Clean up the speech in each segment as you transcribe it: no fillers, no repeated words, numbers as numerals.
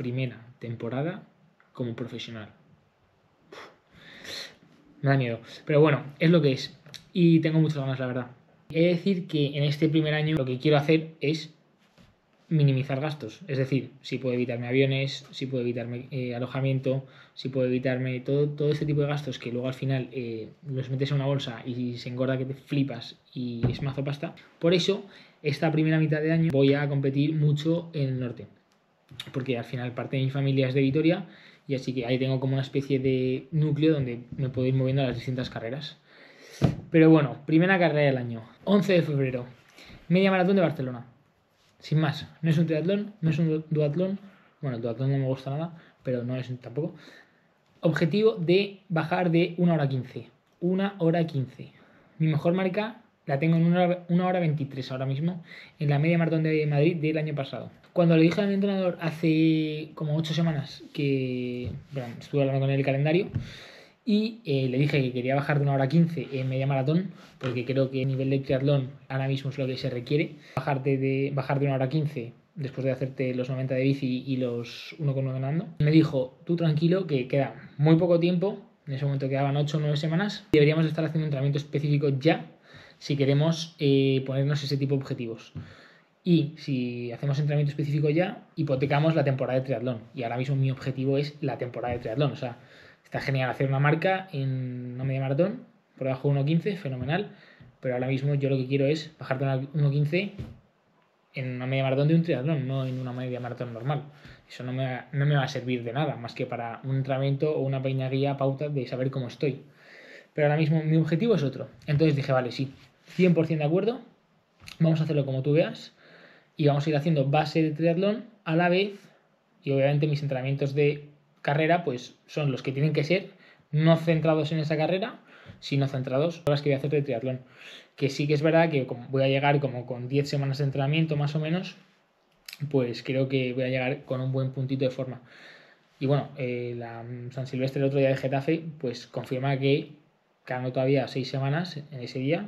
primera temporada como profesional. Me da miedo. Pero bueno, es lo que es. Y tengo muchas ganas, la verdad. He de decir que en este primer año lo que quiero hacer es minimizar gastos. Es decir, si puedo evitarme aviones, si puedo evitarme alojamiento, si puedo evitarme todo este tipo de gastos que luego al final los metes en una bolsa y se engorda que te flipas y es mazo pasta. Por eso, esta primera mitad de año voy a competir mucho en el norte. Porque al final parte de mi familia es de Vitoria y así que ahí tengo como una especie de núcleo donde me puedo ir moviendo a las distintas carreras. Pero bueno, primera carrera del año, 11 de febrero, media maratón de Barcelona. Sin más, no es un triatlón, no es un duatlón. Bueno, el duatlón no me gusta nada, pero no es tampoco. Objetivo de bajar de 1 hora 15. 1 hora 15. Mi mejor marca la tengo en 1 hora 23 ahora mismo, en la media maratón de Madrid del año pasado. Cuando le dije a mi entrenador hace como 8 semanas que estuve hablando con él el calendario y le dije que quería bajar de 1 hora 15 en media maratón, porque creo que a nivel de triatlón ahora mismo es lo que se requiere. Bajar de 1 hora 15 después de hacerte los 90 de bici y los 1,9 andando. Me dijo, tú tranquilo, que queda muy poco tiempo. En ese momento quedaban 8 o 9 semanas. Deberíamos estar haciendo entrenamiento específico ya si queremos ponernos ese tipo de objetivos. Y si hacemos entrenamiento específico ya, hipotecamos la temporada de triatlón. Y ahora mismo mi objetivo es la temporada de triatlón. O sea, está genial hacer una marca en una media maratón, por debajo de 1.15, fenomenal. Pero ahora mismo yo lo que quiero es bajar de 1.15 en una media maratón de un triatlón, no en una media maratón normal. Eso no me va a servir de nada, más que para un entrenamiento o una pequeña guía, pauta de saber cómo estoy. Pero ahora mismo mi objetivo es otro. Entonces dije, vale, sí, 100% de acuerdo, vamos a hacerlo como tú veas y vamos a ir haciendo base de triatlón a la vez, y obviamente mis entrenamientos de carrera pues son los que tienen que ser, no centrados en esa carrera, sino centrados en las que voy a hacer de triatlón. Que sí que es verdad que como voy a llegar como con 10 semanas de entrenamiento más o menos, pues creo que voy a llegar con un buen puntito de forma. Y bueno, la San Silvestre el otro día de Getafe pues confirma que quedando todavía 6 semanas en ese día,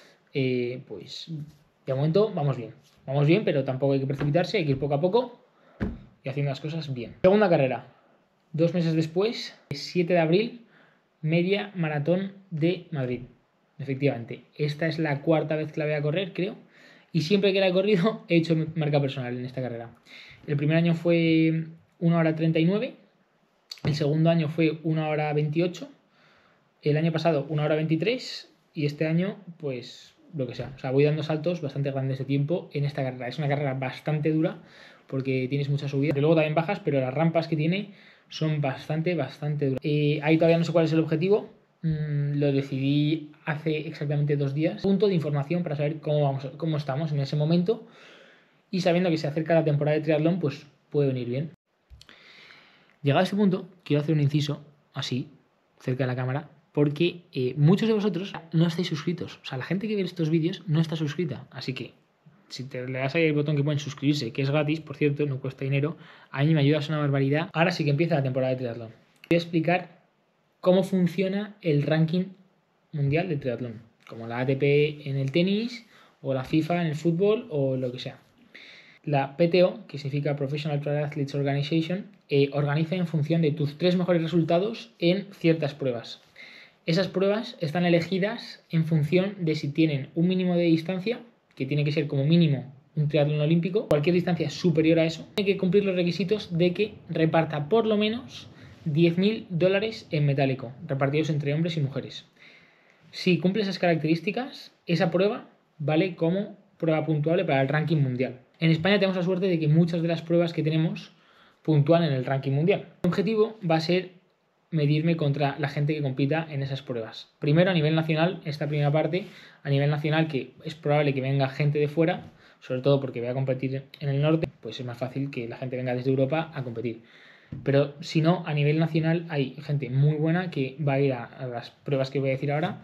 pues de momento vamos bien. Vamos bien, pero tampoco hay que precipitarse, hay que ir poco a poco y haciendo las cosas bien. Segunda carrera, 2 meses después, 7 de abril, media maratón de Madrid. Efectivamente, esta es la 4ª vez que la voy a correr, creo. Y siempre que la he corrido he hecho marca personal en esta carrera. El primer año fue 1 hora 39. El segundo año fue 1 hora 28. El año pasado 1 hora 23. Y este año, pues lo que sea. O sea, voy dando saltos bastante grandes de tiempo en esta carrera. Es una carrera bastante dura porque tienes mucha subida. De luego también bajas, pero las rampas que tiene son bastante duras. Ahí todavía no sé cuál es el objetivo. Lo decidí hace exactamente 2 días. Punto de información para saber cómo estamos en ese momento. Y sabiendo que se acerca la temporada de triatlón, pues puede venir bien. Llegado a este punto, quiero hacer un inciso, así, cerca de la cámara, porque muchos de vosotros no estáis suscritos. O sea, la gente que ve estos vídeos no está suscrita. Así que, si te le das ahí el botón que pone suscribirse, que es gratis, por cierto, no cuesta dinero, a mí me ayudas una barbaridad. Ahora sí que empieza la temporada de triatlón. Voy a explicar cómo funciona el ranking mundial de triatlón, como la ATP en el tenis, o la FIFA en el fútbol, o lo que sea. La PTO, que significa Professional Trial Athletes Organization, organiza en función de tus 3 mejores resultados en ciertas pruebas. Esas pruebas están elegidas en función de si tienen un mínimo de distancia, que tiene que ser como mínimo un triatlón olímpico. Cualquier distancia superior a eso tiene que cumplir los requisitos de que reparta por lo menos $10.000 en metálico, repartidos entre hombres y mujeres. Si cumple esas características, esa prueba vale como prueba puntuable para el ranking mundial. En España tenemos la suerte de que muchas de las pruebas que tenemos puntúan en el ranking mundial. Mi objetivo va a ser medirme contra la gente que compita en esas pruebas. Primero a nivel nacional, esta primera parte, a nivel nacional, que es probable que venga gente de fuera, sobre todo porque voy a competir en el norte, pues es más fácil que la gente venga desde Europa a competir. Pero si no, a nivel nacional hay gente muy buena que va a ir a las pruebas que voy a decir ahora,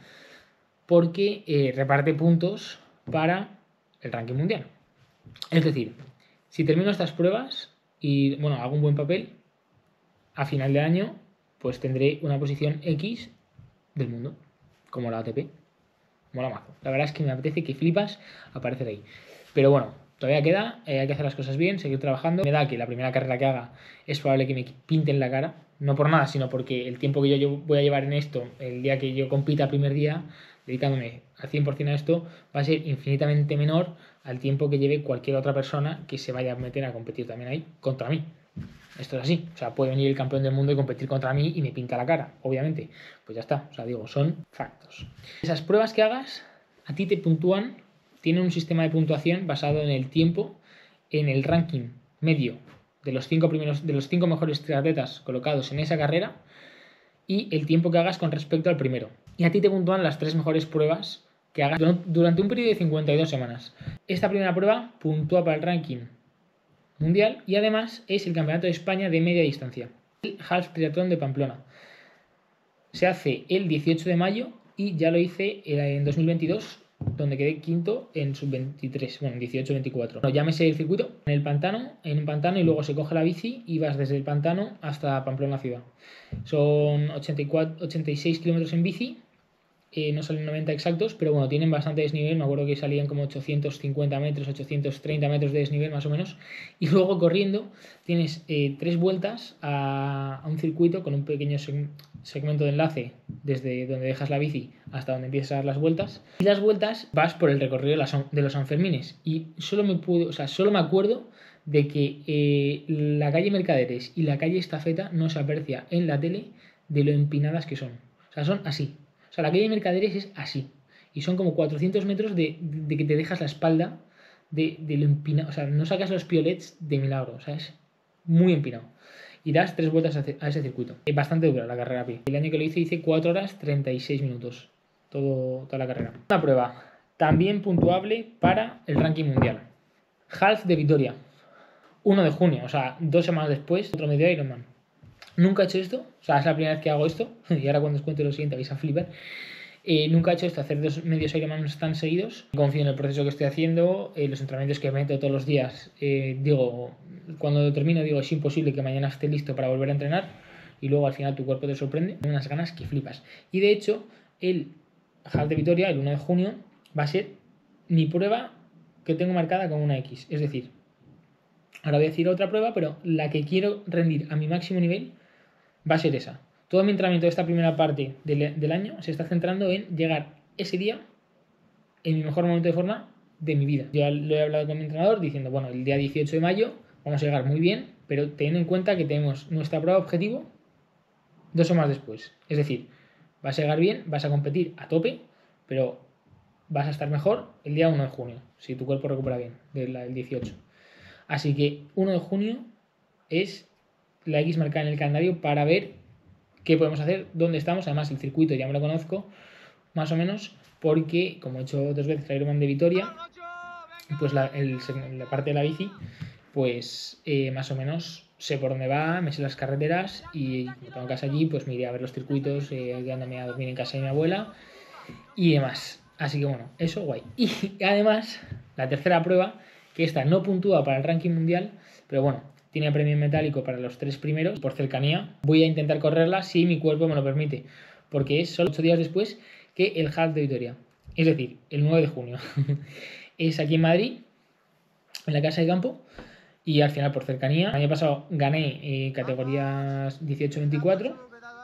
porque reparte puntos para el ranking mundial. Es decir, si termino estas pruebas y bueno, hago un buen papel, a final de año pues tendré una posición X del mundo, como la ATP. Mola mazo. La verdad es que me apetece que flipas aparecer ahí. Pero bueno, Todavía queda, hay que hacer las cosas bien, seguir trabajando. Me da que la primera carrera que haga es probable que me pinten la cara, no por nada, sino porque el tiempo que yo voy a llevar en esto, el día que yo compita primer día, dedicándome al 100% a esto, va a ser infinitamente menor al tiempo que lleve cualquier otra persona que se vaya a meter a competir también ahí contra mí. Esto es así, o sea, puede venir el campeón del mundo y competir contra mí y me pinta la cara, obviamente. Pues ya está, o sea, digo, son factos. Esas pruebas que hagas, a ti te puntúan, tienen un sistema de puntuación basado en el tiempo, en el ranking medio de los 5 mejores triatletas colocados en esa carrera y el tiempo que hagas con respecto al primero. Y a ti te puntúan las 3 mejores pruebas que hagas durante un periodo de 52 semanas. Esta primera prueba puntúa para el ranking mundial y además es el campeonato de España de media distancia, el Half Triatlón de Pamplona. Se hace el 18 de mayo y ya lo hice en 2022, donde quedé quinto en sub-23, bueno, 18-24. Bueno, llámese el circuito en un pantano y luego se coge la bici y vas desde el pantano hasta Pamplona ciudad. Son 86 kilómetros en bici. No salen 90 exactos, pero bueno, tienen bastante desnivel. Me acuerdo que salían como 850 metros, 830 metros de desnivel más o menos. Y luego corriendo tienes 3 vueltas a un circuito con un pequeño segmento de enlace desde donde dejas la bici hasta donde empiezas a dar las vueltas. Y las vueltas vas por el recorrido de los Sanfermines. Y solo me acuerdo de que la calle Mercaderes y la calle Estafeta no se aprecia en la tele de lo empinadas que son. O sea, son así. O sea, la calle de Mercaderes es así. Y son como 400 metros de que te dejas la espalda de lo empinado. O sea, no sacas los piolets de milagro. O sea, es muy empinado. Y das 3 vueltas a ese circuito. Es bastante dura la carrera a pie. El año que lo hice 4 horas 36 minutos. Toda la carrera. Una prueba también puntuable para el ranking mundial. Half de Vitoria. 1 de junio. O sea, 2 semanas después, otro medio Ironman. Nunca he hecho esto, o sea, es la primera vez que hago esto, y ahora cuando os cuente lo siguiente vais a flipar. Nunca he hecho esto, hacer 2 medios Ironman tan seguidos. Confío en el proceso que estoy haciendo, los entrenamientos que meto todos los días. Cuando termino, digo, es imposible que mañana esté listo para volver a entrenar, y luego al final tu cuerpo te sorprende, con unas ganas que flipas. Y de hecho, el Half de Vitoria, el 1 de junio, va a ser mi prueba que tengo marcada con una X. Es decir, ahora voy a decir otra prueba, pero la que quiero rendir a mi máximo nivel va a ser esa. Todo mi entrenamiento de esta primera parte del año se está centrando en llegar ese día en mi mejor momento de forma de mi vida. Yo lo he hablado con mi entrenador diciendo, bueno, el día 18 de mayo vamos a llegar muy bien, pero teniendo en cuenta que tenemos nuestra prueba objetivo 2 semanas después. Es decir, vas a llegar bien, vas a competir a tope, pero vas a estar mejor el día 1 de junio, si tu cuerpo recupera bien, del 18. Así que 1 de junio es la X marcada en el calendario para ver qué podemos hacer, dónde estamos. Además, el circuito ya me lo conozco, más o menos, porque como he hecho 2 veces el Ironman de Vitoria, pues la parte de la bici, pues más o menos sé por dónde va, me sé las carreteras y como tengo casa allí, pues me iré a ver los circuitos, quedándome a dormir en casa de mi abuela y demás. Así que bueno, eso guay. Y además, la tercera prueba, que esta no puntúa para el ranking mundial, pero bueno, tiene premio metálico para los 3 primeros. Por cercanía, voy a intentar correrla si mi cuerpo me lo permite, porque es solo 8 días después que el Half de Vitoria. Es decir, el 9 de junio. Es aquí en Madrid, en la casa de campo, y al final por cercanía. El año pasado gané categorías 18-24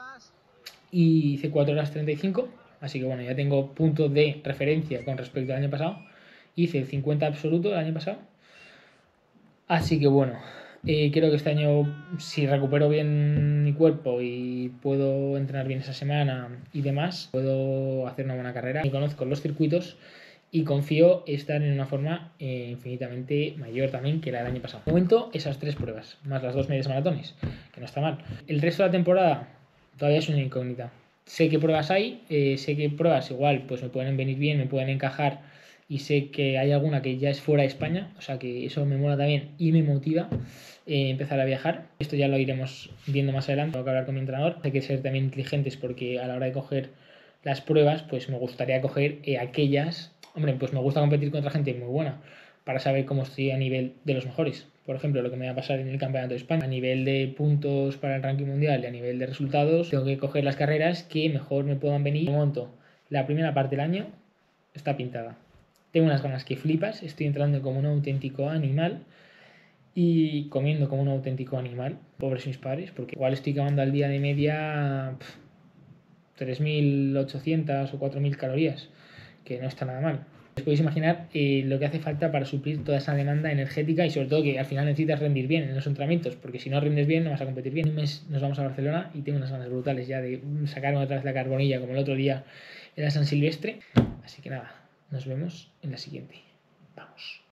y hice 4 horas 35. Así que bueno, ya tengo puntos de referencia con respecto al año pasado. Hice el 50 absoluto el año pasado. Así que bueno, creo que este año, si recupero bien mi cuerpo y puedo entrenar bien esa semana y demás, puedo hacer una buena carrera. Y conozco los circuitos y confío estar en una forma infinitamente mayor también que la del año pasado. De momento, esas 3 pruebas, más las 2 medias maratones, que no está mal. El resto de la temporada todavía es una incógnita. Sé qué pruebas hay, sé que pruebas igual pues me pueden venir bien, me pueden encajar, y sé que hay alguna que ya es fuera de España, o sea que eso me mola también y me motiva empezar a viajar. Esto ya lo iremos viendo más adelante, tengo que hablar con mi entrenador. Hay que ser también inteligentes porque a la hora de coger las pruebas pues me gustaría coger aquellas, hombre, pues me gusta competir contra gente muy buena para saber cómo estoy a nivel de los mejores. Por ejemplo, lo que me va a pasar en el Campeonato de España. A nivel de puntos para el ranking mundial y a nivel de resultados, tengo que coger las carreras que mejor me puedan venir. De momento, la primera parte del año está pintada. tengo unas ganas que flipas, estoy entrando como un auténtico animal y comiendo como un auténtico animal, pobres mis padres, porque igual estoy quemando al día de media 3.800 o 4.000 calorías, que no está nada mal. Os podéis imaginar lo que hace falta para suplir toda esa demanda energética y sobre todo que al final necesitas rendir bien en los entrenamientos, porque si no rindes bien no vas a competir bien. En un mes nos vamos a Barcelona y tengo unas ganas brutales ya de sacarme otra vez la carbonilla como el otro día en la San Silvestre. Así que nada, nos vemos en la siguiente. Vamos.